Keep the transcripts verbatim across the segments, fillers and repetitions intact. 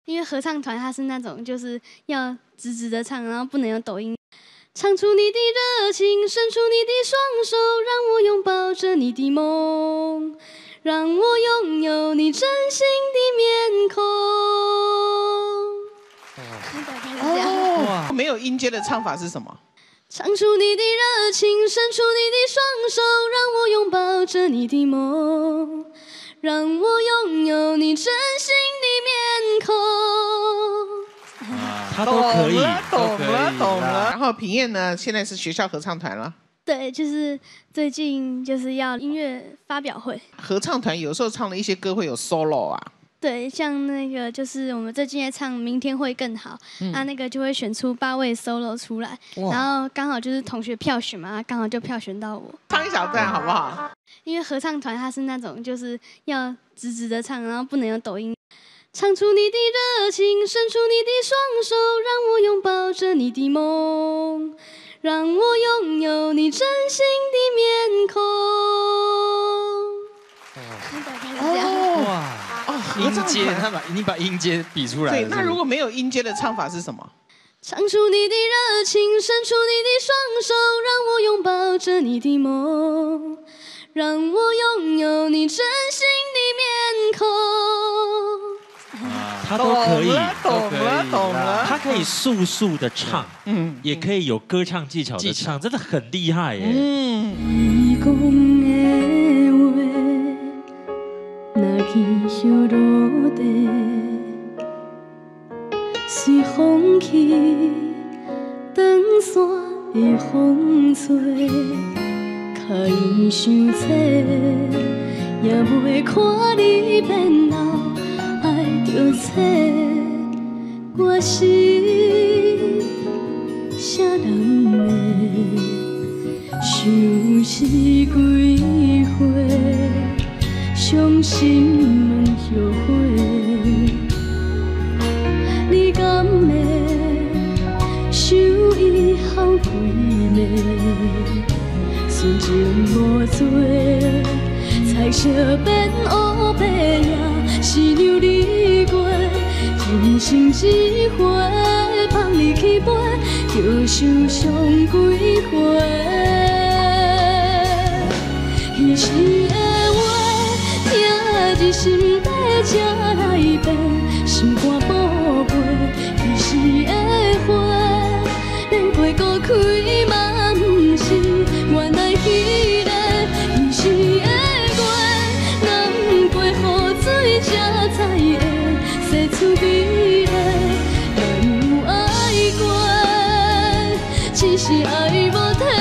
因为合唱团它是那种就是要直直的唱，然后不能有抖音。唱出你的热情，伸出你的双手，让我拥抱着你的梦，让我拥有你真心的面孔。 哦，没有音阶的唱法是什么？ 唱出你的热情，伸出你的双手，让我拥抱着你的梦，让我拥有你真心的面孔。 啊，他都可以， 懂了，懂了。然后品燕呢，现在是学校合唱团了。 对，就是最近就是要音乐发表会。 合唱团有时候唱的一些歌会有 solo 啊。 对，像那个就是我们最近在唱《明天会更好》，嗯，啊，那个就会选出八位 solo 出来，然后刚好就是同学票选嘛，刚好就票选到我。 唱一小段好不好？ 因为合唱团它是那种就是要直直的唱，然后不能有抖音。唱出你的热情，伸出你的双手，让我拥抱着你的梦，让我拥有你真心的面孔。 哦， 哇！音阶，他把你把音阶比出来。 对，那如果没有音阶的唱法是什么？ 唱出你的热情，伸出你的双手，让我拥抱着你的梦，让我拥有你真心的面孔。 啊，他都可以， 懂了，懂了。 他可以速速的唱，嗯，也可以有歌唱技巧的唱，真的很厉害耶。嗯。 若去向落地，随风去，长线的风吹，脚印伤切，也袂看你变老，爱着切，我是啥人的，想是几回。伤心问后悔，你敢会想以后几暝？纯情无做，彩色变乌白也是让你过。人生一回，放你去飞，就受伤几回。彼时的话。一心底才来变，心肝宝贝，彼时的花，连花搁开嘛不是原来迄个，彼时的月，难过雨水才知会洗出美丽，哪有爱过，只是爱无体。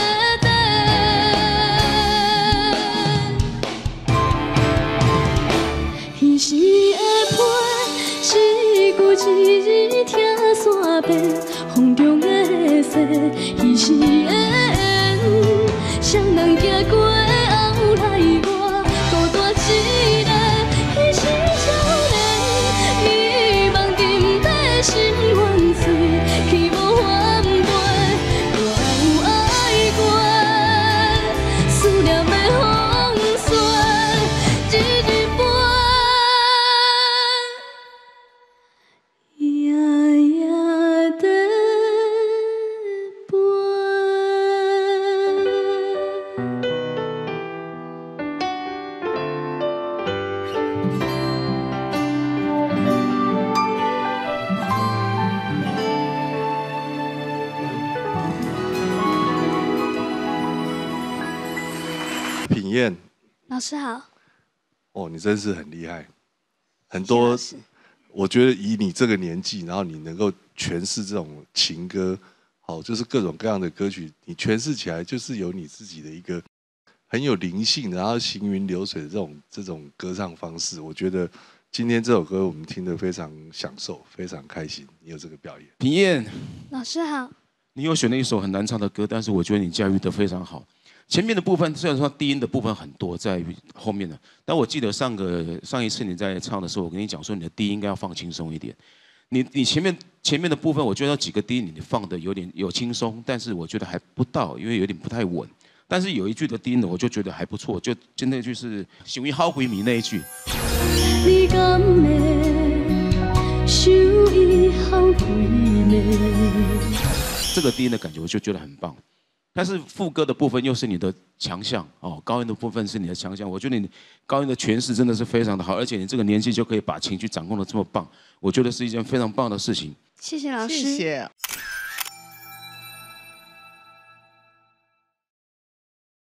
时的批，一句一字听山边，风中的雪，彼时的缘，谁人行过后来我孤单一个，彼时少年，美梦禁地心愿碎，去无反背，我有爱过，思念的风雪，一日。 品燕， 老师好。 哦，你真是很厉害，很多，我觉得以你这个年纪，然后你能够诠释这种情歌，好，就是各种各样的歌曲，你诠释起来就是有你自己的一个很有灵性，然后行云流水的这种这种歌唱方式。我觉得今天这首歌我们听得非常享受，非常开心。你有这个表演， 品燕， 老师好。 你有选了一首很难唱的歌，但是我觉得你驾驭得非常好。前面的部分虽然说低音的部分很多，在后面的，但我记得上个上一次你在唱的时候，我跟你讲说你的低音应该要放轻松一点。你你前面前面的部分，我觉得几个低音你放的有点有轻松，但是我觉得还不到，因为有点不太稳。但是有一句的低音呢，我就觉得还不错，就就那句是“想伊好回迷”那一句。你敢会想这个低音的感觉我就觉得很棒，但是副歌的部分又是你的强项哦，高音的部分是你的强项。我觉得你高音的诠释真的是非常的好，而且你这个年纪就可以把情绪掌控的这么棒，我觉得是一件非常棒的事情。 谢谢老师， 谢谢。